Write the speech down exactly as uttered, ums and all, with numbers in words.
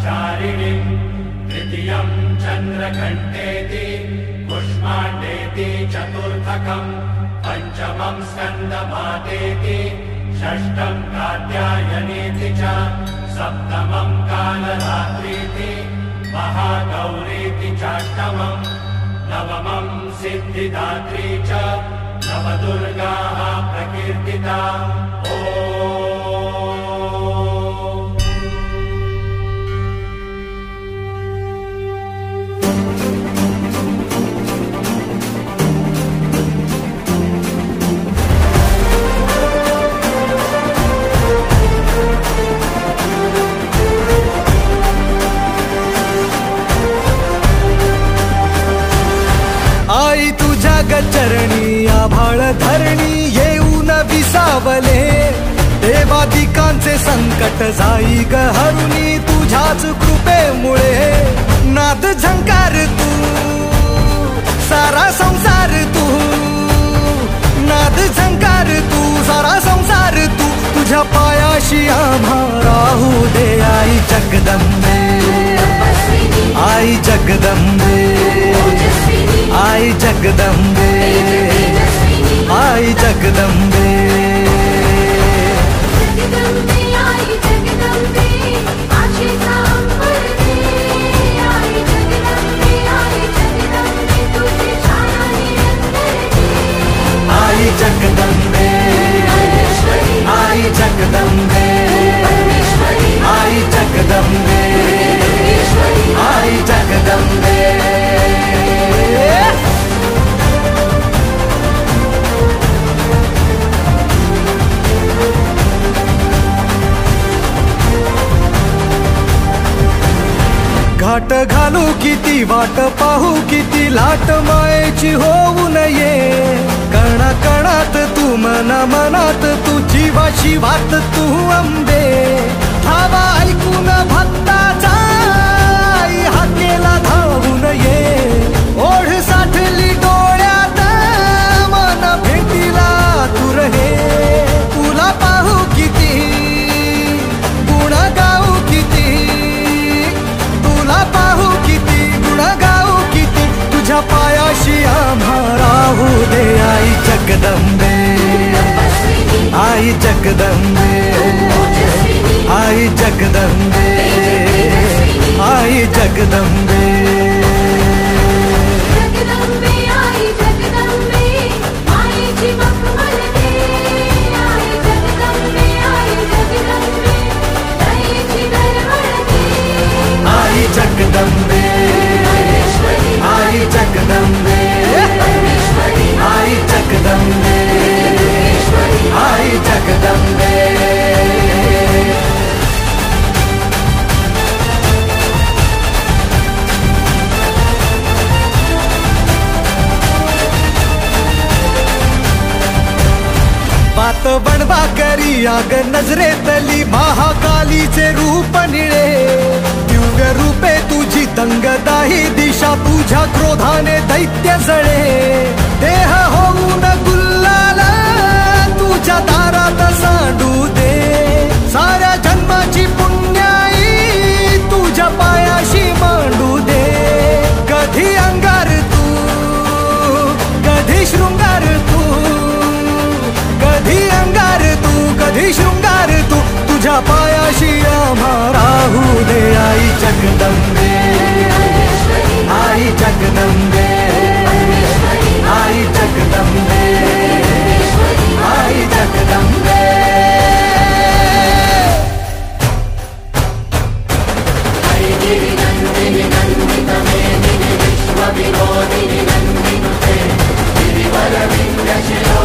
ब्रह्मचारिणीम् तृतीयं चन्द्रघण्टेति कुष्माण्डेति चतुर्थकम् पंचमं स्कन्दमातेति षष्ठं कात्यायनेति च सप्तमं कालरात्रीति महागौरीति चाष्टमम् नवमं सिद्धिदात्री च नवदुर्गाः प्रकीर्तिता। ॐ आई तुझ्या गचरणी आभाळ धरणी येऊन विसावले देवादिकांचे संकट जाई ग हरुणी तुझ्याच कृपेमुळे नाद झंकार तू सारा संसार तू नाद झंकार तू सारा संसार तू तुझ्या पायाशी आम्हा राहू दे आई जगदंबे आई जगदंबे आई जगदंबे आई जगदंबे जगदंबे आई जगदंबे आशेचा अंबर दे आई जगदंबे आई जगदंबे तुझी छाया निरंतर दे आई जगदंबे आई जगदंबे आई जगदंबे आई जगदंबे घाट घालू किती वाट पाहू किती लाट मायेची होऊ नये कणा कणात तू मना मनात तू जीवा शिवात तू अंबे धावा ऐकून भक्ताचा आई हाकेला धावून ये ओढ साठली डोळ्यात मन भेटीला तू रहे तुला पाहू किती गुण गाऊ किती तुला पाहू किती गुण गाऊ किती तुझ्या पायाशी आम्हा राहू दे आई जगदंबे आई जगदंबे आई जगदंबे आई जगदंबे जगदंबे आई जगदंबे मायेची मखमल दे आई जगदंबे आई जगदंबे दयेची दरवळ दे आई जगदंबे आई जगदंबे आई जगदंबे आई जगदंबे बात बनवा करी आग नजरेतली महाकालीचे रूप निळे दिव्य रूपे तुझी दंगदाही दिशा तुझ्या क्रोधाने दैत्य जळे देह होऊन गुल्लाल तुझ्या दारात सांडू दे साऱ्या जन्माची पुण्याई तुझ्या पायाशी मांडू दे कधी अंगार तू कधी शृंगार तू कधी अंगार तू कधी शृंगार तू तुझ्या पायाशी आम्हा राहू दे आई जगदंबे आई जगदंबे आई जगदंबे आई जगदंबे गिरिनन्दिनि नन्दितमेदिनि विश्वविनोदिनि नन्दिनुते गिरिवरविन्द्यशिला